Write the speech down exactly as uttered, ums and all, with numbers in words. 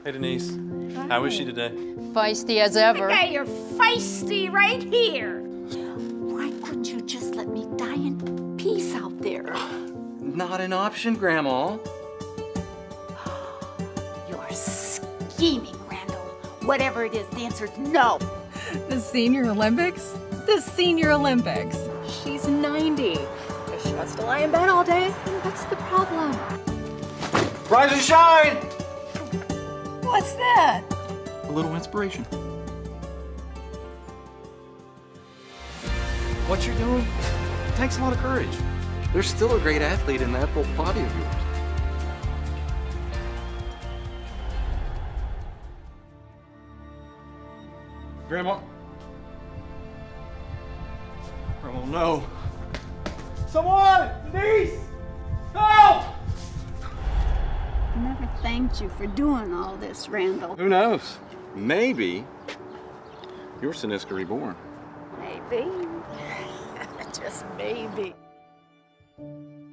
Hey, Denise. Hi. How is she today? Feisty as ever. Okay, you're feisty right here. Why couldn't you just let me die in peace out there? Not an option, Grandma. You're scheming, Randall. Whatever it is, the answer's no. The Senior Olympics? The Senior Olympics. She's ninety. Does she wants to lie in bed all day? Then what's the problem? Rise and shine! What's that? A little inspiration. What you're doing takes a lot of courage. There's still a great athlete in that little body of yours. Grandma. Grandma, no. Someone! Denise! Help! I never thanked you for doing all this, Randall. Who knows? Maybe you're Cynisca Reborn. Maybe. Just maybe.